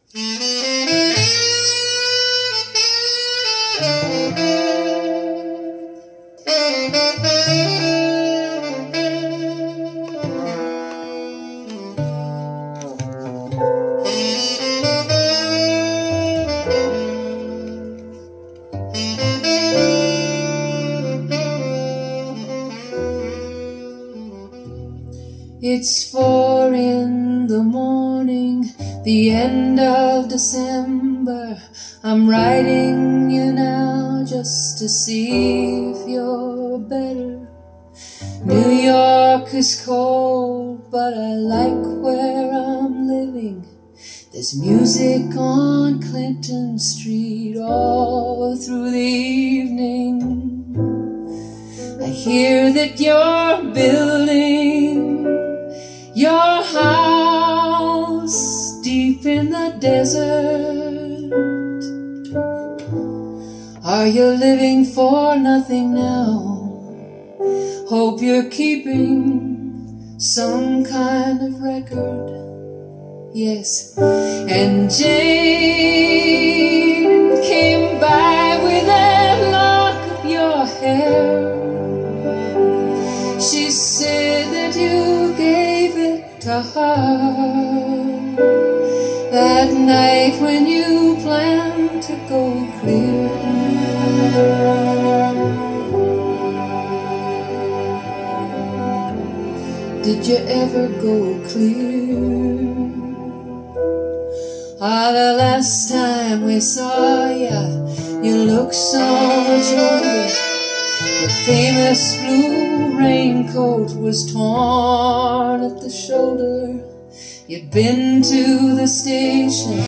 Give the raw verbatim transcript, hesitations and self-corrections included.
It's four in the morning, the end of December. I'm writing you now just to see if you're better. New York is cold, but I like where I'm living. There's music on Clinton Street all through the evening. I hear that you're building your house deep in the desert. Are you living for nothing now? Hope you're keeping some kind of record. Yes. And Jane came by with that lock of your hair. She said that you gave it to her that night when you planned to go clear. Did you ever go clear? Ah, the last time we saw ya, you looked so much older. Your famous blue raincoat was torn at the shoulder. You'd been to the station